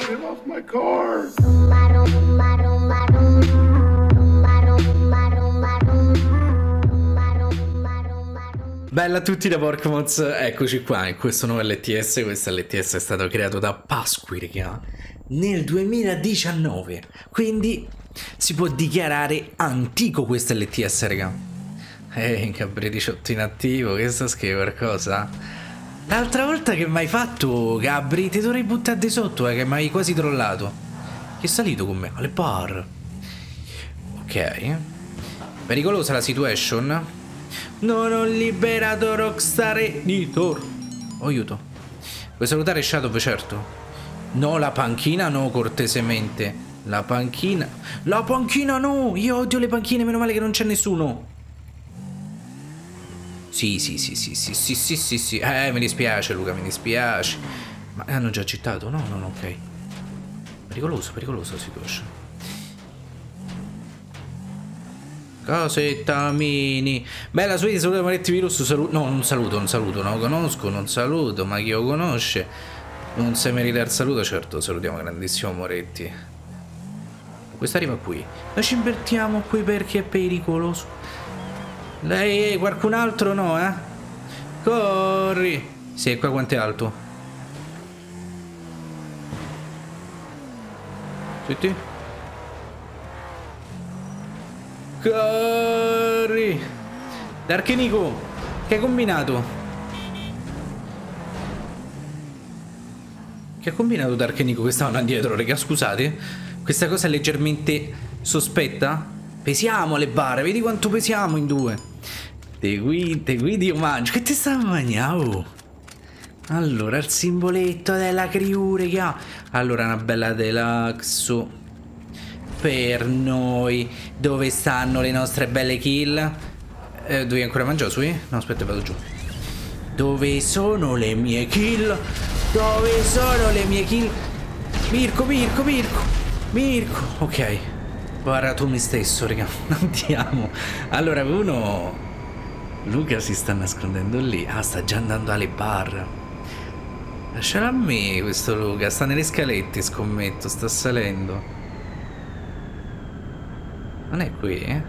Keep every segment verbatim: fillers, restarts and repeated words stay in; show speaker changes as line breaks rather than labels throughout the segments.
Get off my car!
Bella a tutti da Porkmoz, eccoci qua in questo nuovo L T S. Questo L T S è stato creato da Pasqui, raga, nel duemiladiciannove, quindi si può dichiarare antico questo L T S, raga. Ehi, Gabri diciotto in attivo, che sta scrivendo qualcosa? L'altra volta che mi hai fatto, Gabri, ti dovrei buttare di sotto, eh, che mi hai quasi trollato. Che è salito con me? Alle bar. Ok. Pericolosa la situation. Non ho liberato Rockstar Editor. Oh, aiuto. Vuoi salutare Shadow, certo? No, la panchina no, cortesemente. La panchina. La panchina no! Io odio le panchine, meno male che non c'è nessuno. Sì, sì, sì, sì, sì, sì, sì, sì, sì. Eh, mi dispiace, Luca, mi dispiace. Ma hanno già citato? No, no, no, ok. Pericoloso, pericoloso la situation. Cosetta mini. Bella Sweetie, saluto Moretti Virus. Saluto. No, non saluto, non saluto, non lo conosco, non saluto. Ma chi lo conosce non se merita il saluto. Certo, salutiamo grandissimo Moretti. Questo arriva qui. Noi ci invertiamo qui perché è pericoloso. Lei, qualcun altro no, eh? Corri. Sì, qua quanto è alto? Senti? Corri. Darkenico, che hai combinato? Che ha combinato Darkenico che stavano dietro, raga? Scusate. Questa cosa è leggermente sospetta. Pesiamo le barre, vedi quanto pesiamo in due. Te guidi, te guidi io mangio. Che ti sta mangiando? Allora, il simboletto della crew, raga. Allora, una bella deluxe per noi. Dove stanno le nostre belle kill? Eh, devi ancora mangiare, su? No, aspetta, vado giù. Dove sono le mie kill? Dove sono le mie kill? Mirko, Mirko, Mirko, Mirko. Ok. Guarda tu me stesso, raga. Andiamo. Allora, uno... Luca si sta nascondendo lì. Ah, sta già andando alle bar. Lascialo a me questo Luca. Sta nelle scalette, scommetto. Sta salendo. Non è qui, eh?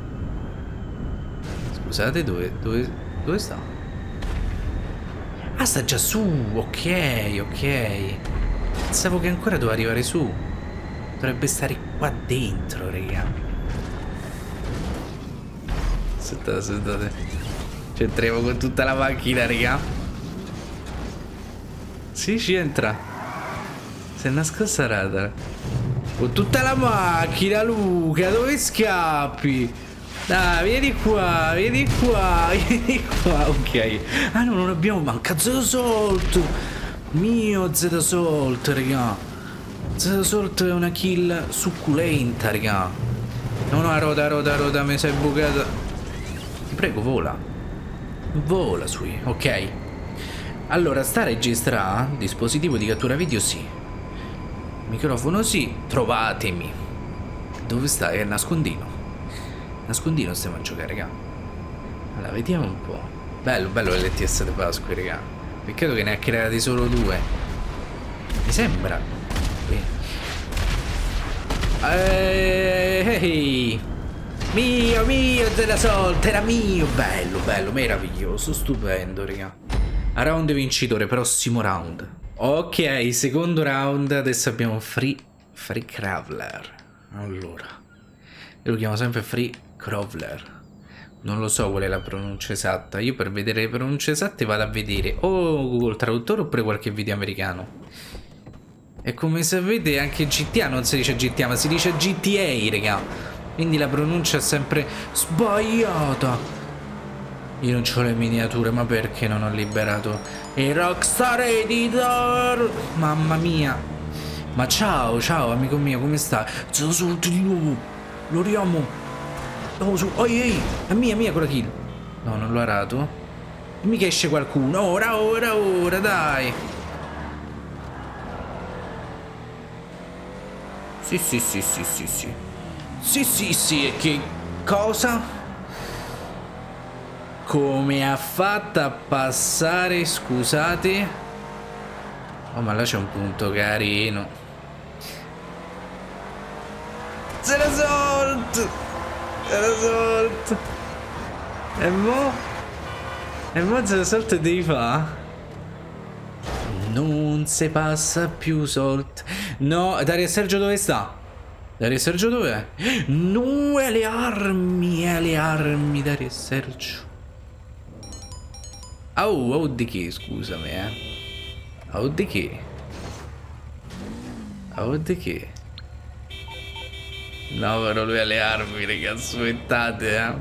Scusate, dove... Dove, dove sta? Ah, sta già su. Ok, ok. Pensavo che ancora doveva arrivare su. Dovrebbe stare qua dentro, raga. Aspettate, aspettate. Ci entriamo con tutta la macchina, raga. Sì, ci entra. Si è nascosta radar. Con tutta la macchina, Luca. Dove scappi? Dai, vieni qua, vieni qua, vieni qua. Ok. Ah no, non abbiamo manca Z Salt. Mio Z Salt, raga. Z Salt è una kill succulenta, raga. No, no, roda, roda, roda, mi sei bucata. Ti prego, vola. Vola, sui, ok. Allora, sta a registrare. Dispositivo di cattura video, sì. Microfono, sì. Trovatemi. Dove sta? È il nascondino. Nascondino stiamo a giocare, raga. Allora, vediamo un po'. Bello, bello l'L T S di Pasqua, raga. Peccato che ne ha creati solo due. Mi sembra. Ehi, mio, mio, della solta, era mio. Bello, bello, meraviglioso, stupendo, raga. A round vincitore, prossimo round. Ok, secondo round. Adesso abbiamo Free Free Crawler. Allora, io lo chiamo sempre Free Crawler. Non lo so qual è la pronuncia esatta. Io per vedere le pronunce esatte vado a vedere o Google Traduttore oppure qualche video americano. E come sapete anche G T A non si dice G T A ma si dice G T A, raga. Quindi la pronuncia è sempre sbagliata. Io non ho le miniature, ma perché non ho liberato il Rockstar Editor? Mamma mia. Ma ciao, ciao amico mio, come stai? Sono sotto di nuovo. Lo riamo. Oh, su. Oh, ehi, è mia, è mia quella kill. No, non l'ho arato. E mica esce qualcuno. Ora, ora, ora, dai. Sì, sì, sì, sì, sì, sì. Sì, sì, sì, e che cosa? Come ha fatto a passare, scusate? Oh, ma là c'è un punto carino. Zerasalt! Zerasalt! E mo? E mo Zerasalt devi fa? Non se passa più Salt. No, Dario e Sergio dove sta? Dario e Sergio dov'è? No, è le armi, è le armi Dario e Sergio. Oh, oh di che, scusami, eh. Oh di che? Oh di che? No, però lui ha le armi, ragazzi, aspettate, eh.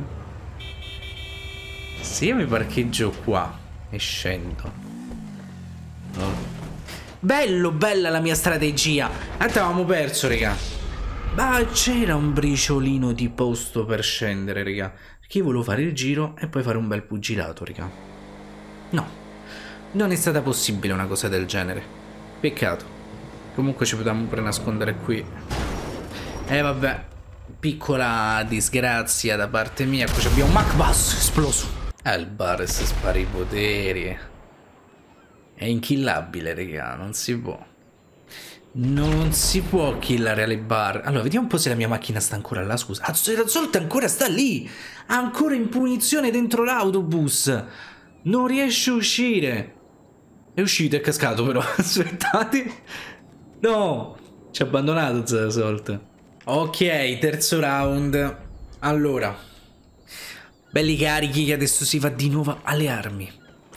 Se io mi parcheggio qua e scendo. No. Bello, bella la mia strategia. Tanto avevamo perso, raga. Ma c'era un briciolino di posto per scendere, raga. Perché io volevo fare il giro e poi fare un bel pugilato, raga. No, non è stata possibile una cosa del genere. Peccato. Comunque ci potevamo pure nascondere qui. E eh, vabbè, piccola disgrazia da parte mia. Qui abbiamo un Macbus esploso. Eh, il Bares spara i poteri. È inkillabile, raga, non si può. Non si può killare le barre. Allora, vediamo un po' se la mia macchina sta ancora là, scusa. Ah, Zerasalt ancora sta lì. Ancora in punizione dentro l'autobus. Non riesce a uscire. È uscito, è cascato però. Aspettate. No, ci ha abbandonato Zerasalt. Ok, terzo round. Allora, belli carichi che adesso si va di nuovo alle armi.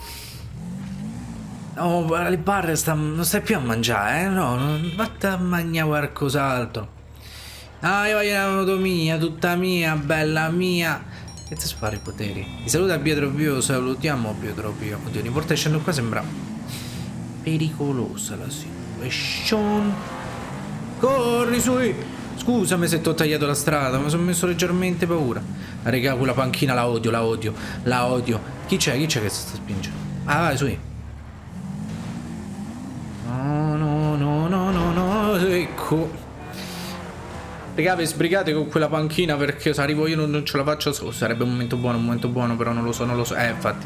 Oh, le barre sta, non stai più a mangiare, eh? No, non vatte a mangiare qualcos'altro. Ah, io voglio un'anatomia, tutta mia, bella mia. Che ti spara i poteri? Ti saluta Pietro Pio, salutiamo Pietro Pio. Oddio, ogni volta che scendo qua sembra pericolosa la situation. Corri su! Scusami se ti ho tagliato la strada, mi sono messo leggermente paura. Ah, raga, quella panchina la odio, la odio, la odio. Chi c'è? Chi c'è che si sta spingendo? Ah, vai, su. No, no, no, no, no, no, ecco. Raga, vi sbrigate con quella panchina perché se arrivo io non, non ce la faccio. Oh, sarebbe un momento buono, un momento buono, però non lo so, non lo so. Eh, infatti.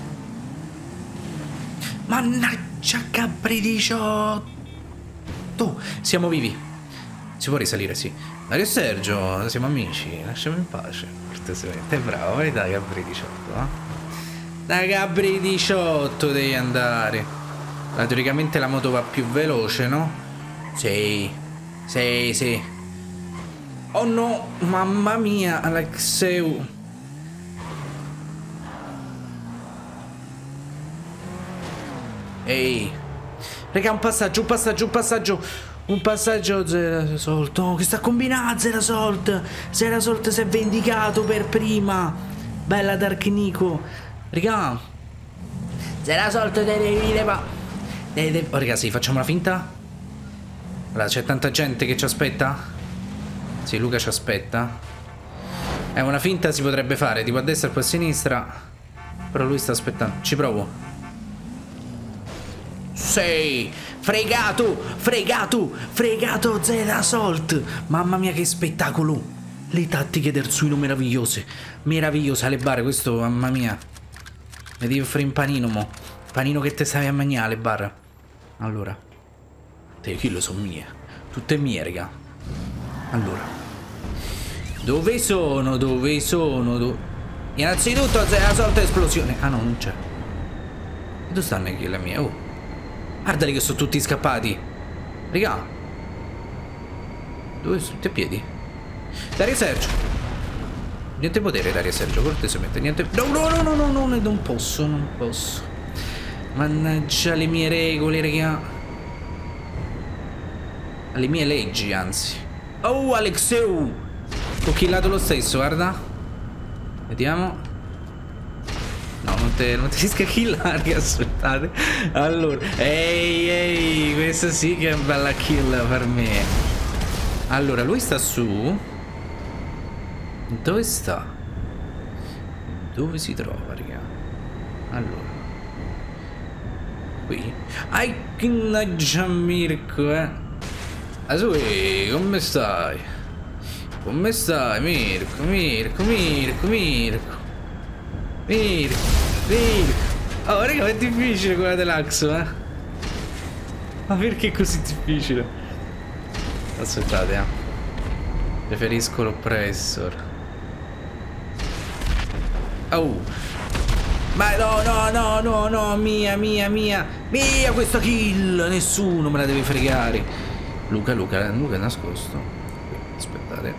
Mannaggia capri diciotto. Siamo vivi. Si può risalire, sì. Dario e Sergio, siamo amici. Lasciamo in pace. Cortesemente. Bravo, vai da Gabri diciotto, eh? Da Gabri diciotto devi andare. La, teoricamente la moto va più veloce, no? Sì. Sì, sì. Oh no, mamma mia, Alexeu. Ehi. Raga, un passaggio, un passaggio, un passaggio. Un passaggio Zerasalt. Oh, che sta combinando Zerasalt. Zerasalt si è vendicato per prima. Bella Dark Nico. Raga. Zerasalt te devi levare. Oh, raga, sì, facciamo la finta. Allora, c'è tanta gente che ci aspetta. Sì, Luca ci aspetta. È una finta si potrebbe fare, tipo a destra e poi a sinistra. Però lui sta aspettando. Ci provo. Sei fregato, fregato, fregato Zerasalt. Mamma mia che spettacolo. Le tattiche del suino meravigliose. Meravigliose alle barre, questo mamma mia. Mi devi offrire un panino mo. Panino che te stavi a mangiare le barre. Allora. Te kill sono mie. Tutte mie, raga. Allora. Dove sono? Dove sono? Do... Innanzitutto Zerasalt esplosione. Ah no, non c'è. E dove stanno le mie? Oh. Guardali che sono tutti scappati. Raga. Dove sono? Tutti a piedi. Dario e Sergio. Niente potere Dario e Sergio, cortesemente. Niente. No, no, no, no, no, no, non posso, non posso. Mannaggia le mie regole, raga. Le mie leggi, anzi. Oh, Alexeu. Ho killato lo stesso, guarda. Vediamo. No, non te, non ti riesco a killare, aspettate. Allora, ehi, ehi, questa sì che è una bella kill per me. Allora, lui sta su. Dove sta? Dove si trova, raga? Allora. Qui. Ai, mannaggia Mirko, eh. Asui, come stai? Come stai, Mirko, Mirko, Mirko, Mirko. Mirko, Mirko. Oh, raga, è difficile quella dell'Axo, eh. Ma perché è così difficile? Aspettate, eh. Preferisco l'oppressor. Oh. Ma no, no, no, no, no, mia, mia, mia. Mia questa kill. Nessuno me la deve fregare. Luca, Luca, Luca è nascosto. Aspettate.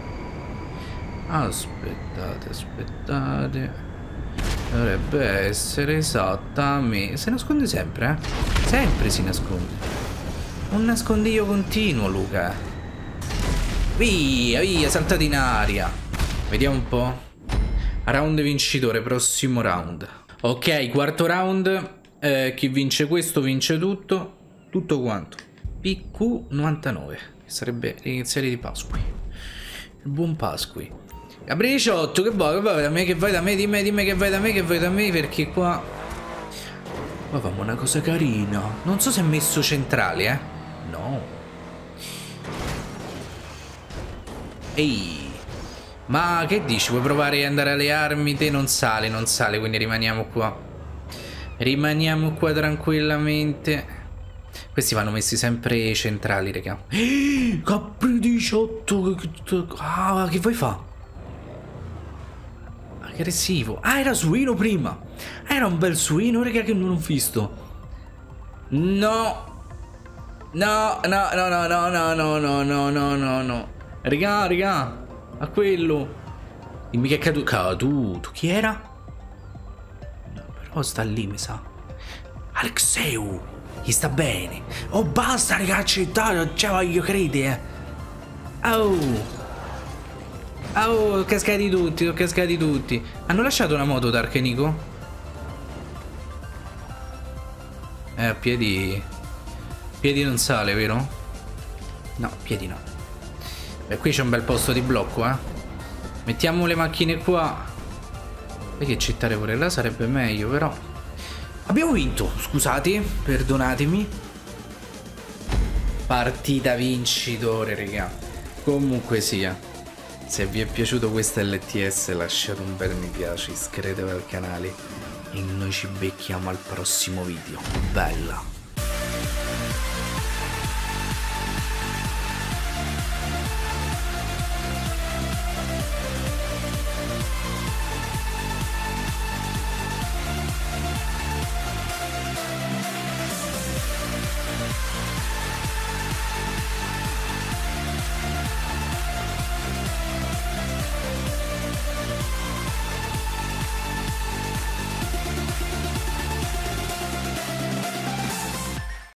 Aspettate, aspettate. Dovrebbe essere esattamente. Si nasconde sempre, eh? Sempre si nasconde. Un nascondiglio continuo, Luca. Via, via, saltate in aria. Vediamo un po'. Round vincitore, prossimo round. Ok, quarto round. eh, Chi vince questo vince tutto. Tutto quanto? P Q novantanove. Che sarebbe l'iniziale di Pasqui. Il buon Pasqui. Gabriciotto, che vuoi? Che vuoi da me? Che vuoi da me? Dimmi, dimmi che vuoi da me? Che vuoi da me? Perché qua... Qua facciamo una cosa carina. Non so se è messo centrale, eh. No. Ehi. Ma che dici? Vuoi provare ad andare alle armi? Te non sale, non sale, quindi rimaniamo qua. Rimaniamo qua tranquillamente. Questi vanno messi sempre centrali, raga. Ehi, Capri diciotto. Ah, che vuoi fa? Aggressivo. Ah, era suino prima. Era un bel suino, raga, che non ho visto. No. No, no, no, no, no, no, no, no, no, no, no, no. Raga, raga. A quello. Dimmi che è caduto. Caduto. Chi era? No, però sta lì, mi sa. Alexeu. Gli sta bene. Oh, basta, raga, accettato. Cioè, voglio credere. Oh. Oh, cascati tutti, cascati tutti. Hanno lasciato una moto, Dark e Nico? Eh, a piedi. Piedi non sale, vero? No, piedi no. Beh, qui c'è un bel posto di blocco, eh. Mettiamo le macchine qua. Perché cittare pure là sarebbe meglio, però. Abbiamo vinto, scusate, perdonatemi. Partita vincitore, raga. Comunque sia, se vi è piaciuto questo L T S lasciate un bel mi piace, iscrivetevi al canale e noi ci becchiamo al prossimo video. Bella.